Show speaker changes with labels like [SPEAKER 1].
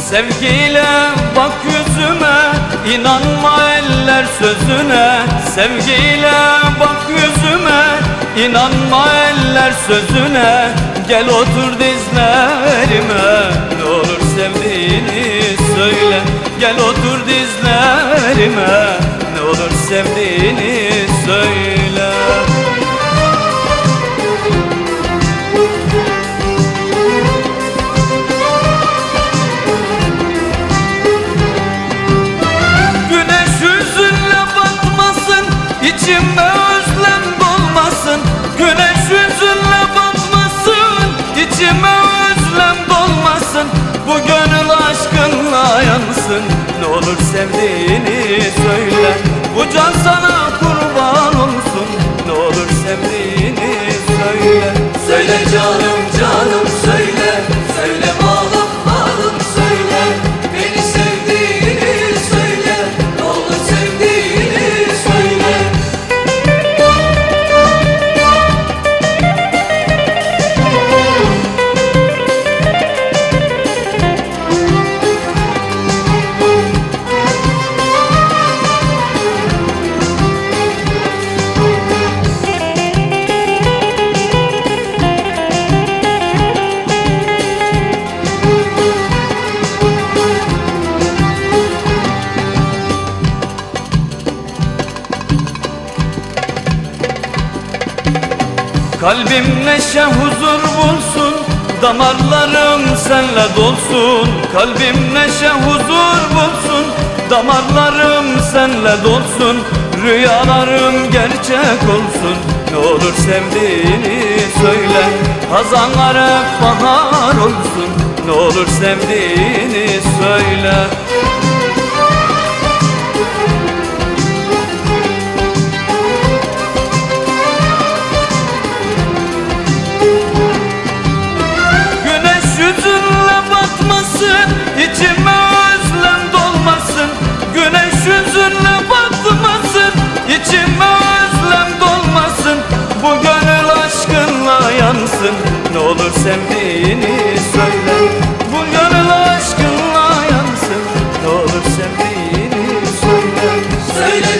[SPEAKER 1] Sevgiyle bak yüzüme, inanma eller sözüne. Sevgiyle bak yüzüme, inanma eller sözüne. Gel otur dizlerime, ne olur sevdiğini söyle. Gel otur dizlerime, ne olur sevdiğini söyle. İçime özlem dolmasın, güneş yüzünle batmasın. İçime özlem dolmasın, bu gönül aşkınla yansın. Ne olur sevdiğini söyle, bu can sana kurban olsun. Ne olur sevdiğini söyle.
[SPEAKER 2] Söyle canım canım söyle, söyle balım balım söyle. Beni sevdiğini söyle, ne olur sevdiğini söyle.
[SPEAKER 1] Kalbim neşe huzur bulsun, damarlarım senle dolsun. Kalbim neşe huzur bulsun, damarlarım senle dolsun. Rüyalarım gerçek olsun, ne olur sevdiğini söyle. Hazanlar hep bahar olsun, ne olur sevdiğini söyle. İçime özlem dolmasın, güneş yüzünle batmasın. İçime özlem dolmasın, bu gönül aşkınla yansın. Ne olur sevdiğini söyle, bu gönül aşkınla yansın. Ne olur sevdiğini söyle.
[SPEAKER 2] Söyle